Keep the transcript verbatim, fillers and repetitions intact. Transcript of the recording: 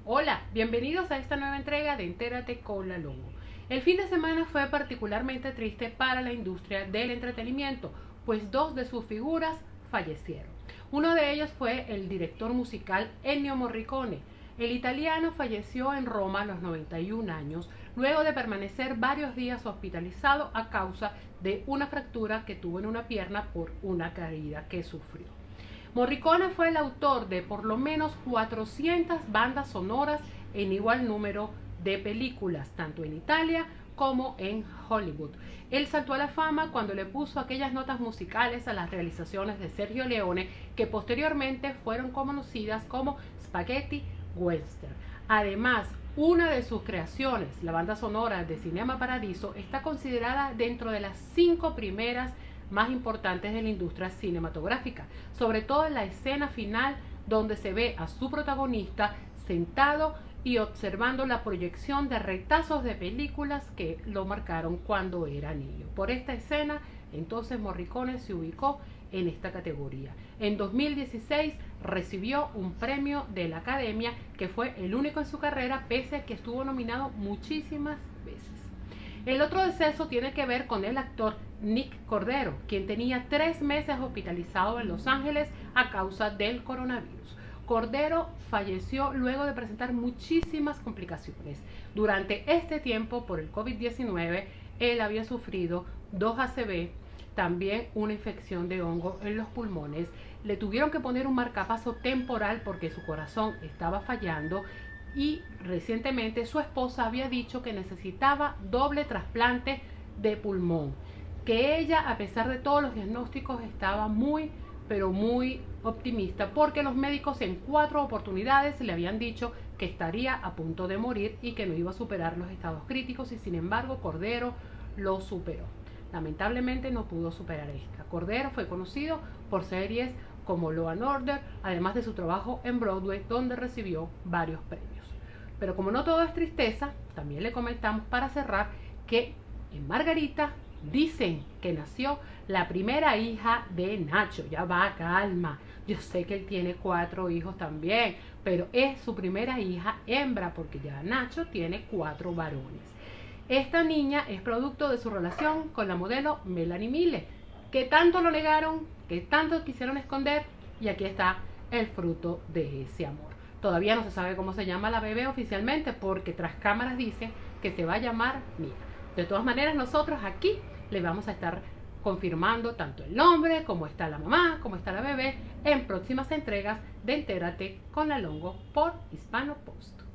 Hola, bienvenidos a esta nueva entrega de Entérate con la Longo. El fin de semana fue particularmente triste para la industria del entretenimiento, pues dos de sus figuras fallecieron. Uno de ellos fue el director musical Ennio Morricone. El italiano falleció en Roma a los noventa y un años, luego de permanecer varios días hospitalizado a causa de una fractura que tuvo en una pierna por una caída que sufrió. Morricone fue el autor de por lo menos cuatrocientas bandas sonoras en igual número de películas, tanto en Italia como en Hollywood. Él saltó a la fama cuando le puso aquellas notas musicales a las realizaciones de Sergio Leone, que posteriormente fueron conocidas como Spaghetti Western. Además, una de sus creaciones, la banda sonora de Cinema Paradiso, está considerada dentro de las cinco primeras más importantes de la industria cinematográfica, sobre todo en la escena final donde se ve a su protagonista sentado y observando la proyección de retazos de películas que lo marcaron cuando era niño. Por esta escena, entonces Morricone se ubicó en esta categoría. En dos mil dieciséis recibió un premio de la Academia, que fue el único en su carrera, pese a que estuvo nominado muchísimas veces. El otro deceso tiene que ver con el actor Nick Cordero, quien tenía tres meses hospitalizado en Los Ángeles a causa del coronavirus. Cordero falleció luego de presentar muchísimas complicaciones. Durante este tiempo, por el COVID diecinueve, él había sufrido dos A C V, también una infección de hongo en los pulmones. Le tuvieron que poner un marcapaso temporal porque su corazón estaba fallando, y recientemente su esposa había dicho que necesitaba doble trasplante de pulmón, que ella, a pesar de todos los diagnósticos, estaba muy pero muy optimista, porque los médicos en cuatro oportunidades le habían dicho que estaría a punto de morir y que no iba a superar los estados críticos, y sin embargo Cordero lo superó. Lamentablemente no pudo superar esta. Cordero fue conocido por series como Law and Order, además de su trabajo en Broadway, donde recibió varios premios. Pero como no todo es tristeza, también le comentamos para cerrar que en Margarita dicen que nació la primera hija de Nacho. Ya va, calma. Yo sé que él tiene cuatro hijos también, pero es su primera hija hembra, porque ya Nacho tiene cuatro varones. Esta niña es producto de su relación con la modelo Melanie Mille, que tanto lo negaron, que tanto quisieron esconder, y aquí está el fruto de ese amor. Todavía no se sabe cómo se llama la bebé oficialmente, porque tras cámaras dicen que se va a llamar Mia. De todas maneras, nosotros aquí le vamos a estar confirmando tanto el nombre, cómo está la mamá, cómo está la bebé, en próximas entregas de Entérate con la Longo por Hispano Post.